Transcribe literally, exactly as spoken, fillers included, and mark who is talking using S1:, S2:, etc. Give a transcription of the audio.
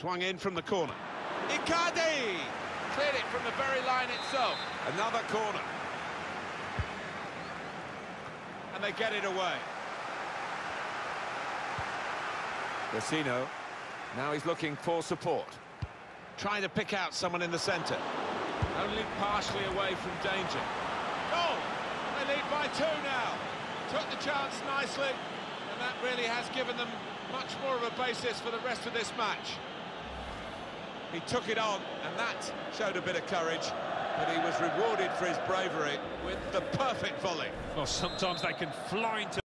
S1: Swung in from the corner.
S2: Icardi! Cleared it from the very line itself.
S1: Another corner. And they get it away. Vecino. Now he's looking for support. Trying to pick out someone in the centre.
S2: Only partially away from danger. Goal! They lead by two now. Took the chance nicely, and that really has given them much more of a basis for the rest of this match.
S1: He took it on, and that showed a bit of courage, but he was rewarded for his bravery with the perfect volley.
S3: Well, sometimes they can fly into